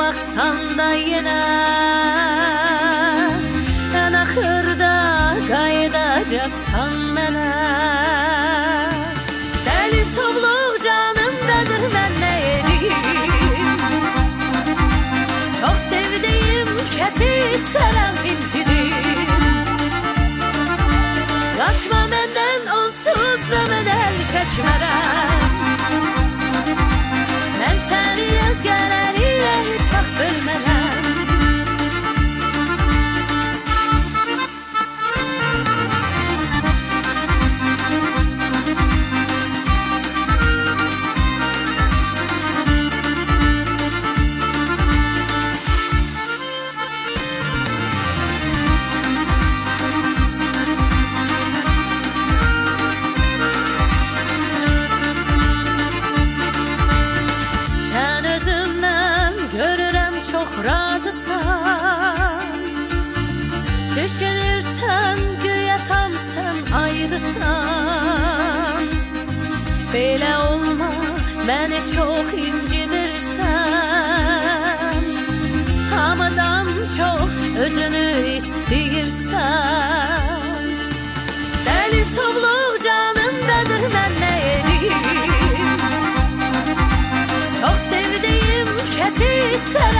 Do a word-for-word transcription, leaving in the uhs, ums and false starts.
baksan da yine en ahırda qayıdacaqsan mənə. Deli soğluq canımdadır, mən nə edeyim? Çok sevdiğim kesi istərəm incidim. Kaçma məndən, onsuz da mən əl çəkmərəm. Mən səni özgələriyə heç vaxt bölmərəm. Düşünürsən güya tam sən ayrısan. Belə olma, məni çox incidirsən. Hamıdan çox özünü istəyirsən. Dəli soğluq canımdadır, mən nə edeyim? Çox sevdiğim kəsi istər